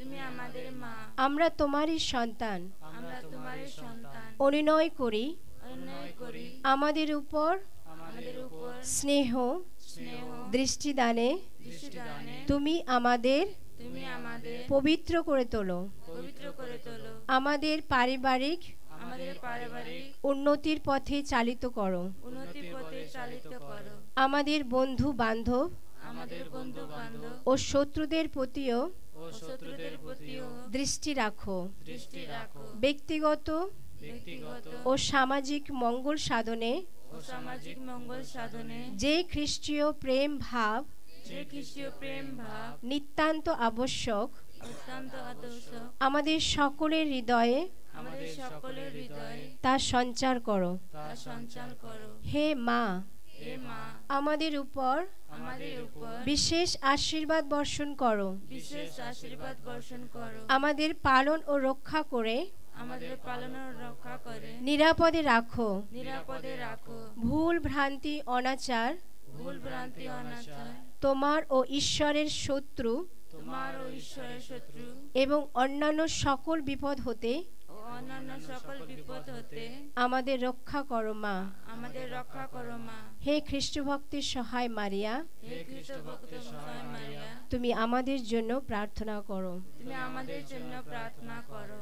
তুমি আমাদের মা, আমরা তোমারই সন্তান। আমরা তোমারই সন্তান। অনুনয় করি অনুনয় করি আমাদের উপর আমাদের উপর স্নেহ স্নেহ দৃষ্টিদানে দৃষ্টিদানে তুমি আমাদের তুমি আমাদের পবিত্র করে তোলো। পবিত্র করে তোলো। আমাদের পারিবারিক আমাদের পারিবারিক উন্নতির পথে চালিত করো। উন্নতির পথে চালিত করো। আমাদের বন্ধু বান্ধব আমাদের বন্ধু বান্ধব ও শত্রুদের প্রতিও ও শত্রুদের প্রতিও দৃষ্টি রাখো। দৃষ্টি রাখো। ব্যক্তিগত ব্যক্তিগত ও সামাজিক মঙ্গল সাধনে ও সামাজিক মঙ্গল সাধনে যে খ্রিস্টীয় প্রেম ভাব যে খ্রিস্টীয় প্রেম ভাব নিতান্ত আবশ্যক অত্যন্ত আদর্শ আমাদের সকলের হৃদয়ে আমাদের সকলের হৃদয়ে তা সঞ্চার করো। তা সঞ্চার করো। হে মা, হে মা, আমাদের উপর আমাদের উপর বিশেষ আশীর্বাদ বর্ষণ করো। বিশেষ আশীর্বাদ বর্ষণ করো। আমাদের পালন ও রক্ষা করে আমাদের পালন ও রক্ষা করে নিরাপদে রাখো। নিরাপদে রাখো। ভুল ভ্রান্তি অনাচার ভুল ভ্রান্তি অনাচার তোমার ও ঈশ্বরের শত্রু তোমার ও ঈশ্বরের শত্রু এবং অন্যান্য সকল বিপদ হতে ও অন্যান্য সকল বিপদ হতে আমাদের রক্ষা করো মা। আমাদের রক্ষা করো মা। হে খ্রিস্ট ভক্তির সহায় মারিয়া, হে খ্রিস্ট ভক্ত সহায় মারিয়া, তুমি আমাদের জন্য প্রার্থনা করো। তুমি আমাদের জন্য প্রার্থনা করো।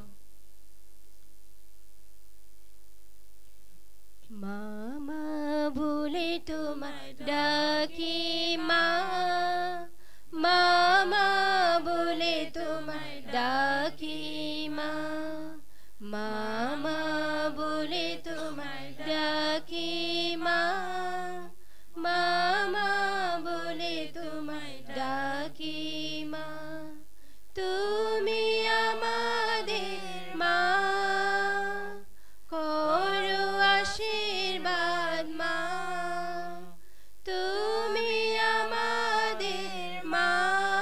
মা মা বলে তোমায় ডাকি মা, মা মা বলে তোমায় ডাকি মা, মা মা বলে তোমায় ডাকি মা, মা মা বলে তোমায় ডাকি মা। তুমি আমাদের মা, করো আশীর্বাদ মা। তুমি আমাদের মা,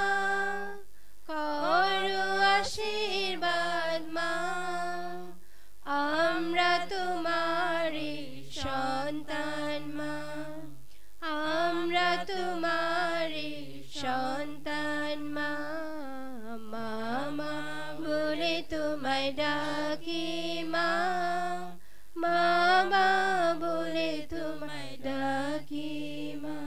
করো আশীর্বাদ মা। আমরা তোমারই সন্তান মা, আমরা তোমারই সন্তান মা। মা মা বলে তোমায় ডাকি মা, মা মা বলে তোমায় ডাকি মা।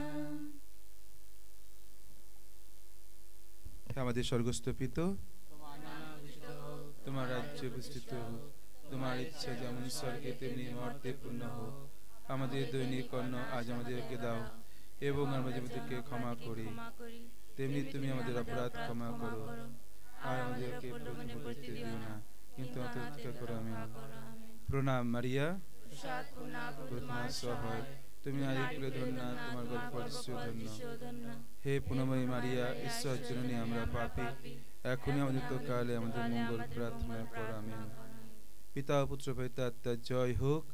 আমাদের স্বর্গস্থ পিতা, তোমার রাজ্য প্রতিষ্ঠিত হোক, তোমার ইচ্ছা যেমন স্বর্গে তেমনি মর্তে পূর্ণ হোক। আমাদের দৈনিক অন্ন আজ আমাদেরকে দাও, এবং আমরা যেমনকে ক্ষমা করি তেমনি তুমি আমাদের অপরাধ ক্ষমা করো, আর আমাদেরকে প্রলোভনে পড়তে দিও না, কিন্তু আমাদের রক্ষা করো। আমিন। প্রণাম মারিয়া, প্রথমা সহায়, তুমি নারী কুলে ধন্যা, তোমার গর্ভফল ধন্য। হে পুণ্যময়ী মারিয়া, ঈশ্বর জননী, আমরা পাপী, এখনই আমাদের তো কালে আমাদের মঙ্গল প্রার্থনা করো। আমিন। পিতা পুত্র পবিত্র আত্মার জয় হোক।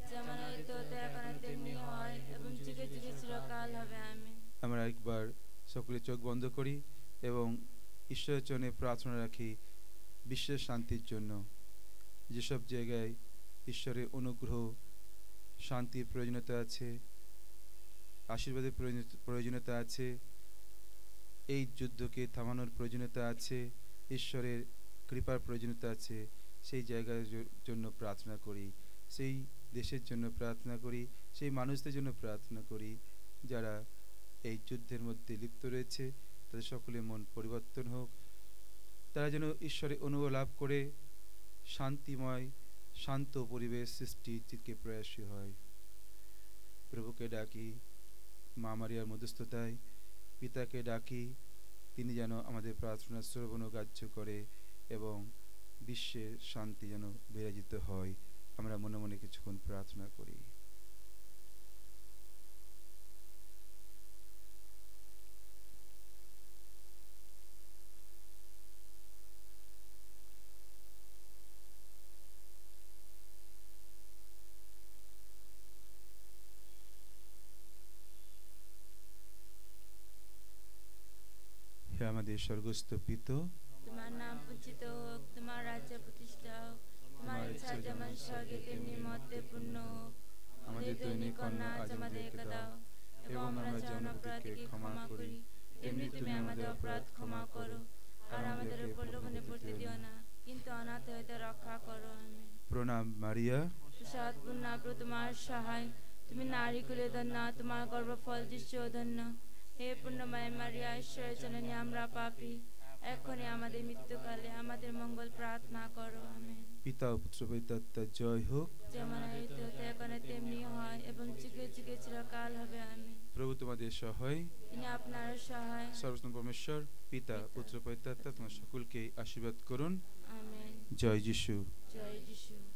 আমরা একবার সকলে চোখ বন্ধ করি এবং ঈশ্বরের চরণে প্রার্থনা রাখি বিশ্বের শান্তির জন্য। যেসব জায়গায় ঈশ্বরের অনুগ্রহ শান্তির প্রয়োজনীয়তা আছে, আশীর্বাদের প্রয়োজনীয়তা আছে, এই যুদ্ধকে থামানোর প্রয়োজনীয়তা আছে, ঈশ্বরের কৃপার প্রয়োজনীয়তা আছে, সেই জায়গার জন্য প্রার্থনা করি, সেই দেশের জন্য প্রার্থনা করি, সেই মানুষদের জন্য প্রার্থনা করি যারা এই যুদ্ধের মধ্যে লিপ্ত রয়েছে। তাদের সকলের মন পরিবর্তন হোক, তারা যেন ঈশ্বরের অনুভব লাভ করে শান্তিময় শান্ত পরিবেশ সৃষ্টির দিকে প্রয়াসী হয়। প্রভুকে ডাকি মা মারিয়ার মধ্যস্থতায়, পিতাকে ডাকি তিনি যেন আমাদের প্রার্থনা শ্রবণ ও গ্রাহ্য করে এবং বিশ্বের শান্তি যেন বিরাজিত হয়। আমরা মনে মনে কিছুক্ষণ প্রার্থনা করি। হে আমাদের স্বর্গস্থ পিতা, তোমার নাম পূজিত হোক, তোমার রাজ্য প্রতিষ্ঠা হোক, তোমার ইচ্ছা যেমন স্বর্গে তেমনি মর্তে পূর্ণ হোক। আমাদের দৈনিক অন্ন আজ আমাদেরকে দাও, এবং আমরা যেমন অপরাধীকে ক্ষমা করি তেমনি তুমি আমাদের অপরাধ ক্ষমা করো, আর আমাদের প্রলোভনে পড়তে দিও রক্ষা করো আমেন। প্রণাম মারিয়া, প্রসাদ পূর্ণ প্রভু তোমার সহায়, তুমি নারীকুলে ধন্য, তোমার গর্ভফল যিশু ধন্য। হে পূর্ণময় মারিয়া, ঈশ্বরের জননী, আমরা পাপী, এখনই আমাদের মৃত্যুকালে আমাদের মঙ্গল প্রার্থনা করো আমেন। পিতা ও পুত্র পবিত্রাত্মার জয় হোক। যেমন হইতে হতে এখন তেমনি হয় এবং যুগে যুগে চিরকাল হবে আমেন। প্রভু তোমাদের সহায়, তিনি আপনার সহায়। সর্বস্ব পরমেশ্বর পিতা পুত্র পবিত্রাত্মা তোমার সকলকে আশীর্বাদ করুন। আমেন। জয় যিশু। জয় যিশু।